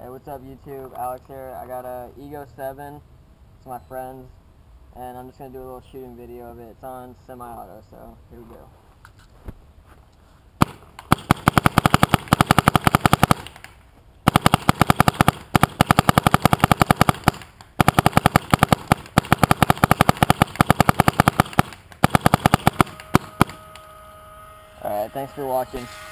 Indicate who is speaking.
Speaker 1: Hey, what's up YouTube? Alex here. I got a Ego 7. It's my friend's, and I'm just going to do a little shooting video of it. It's on semi-auto, so here we go. Alright, thanks for watching.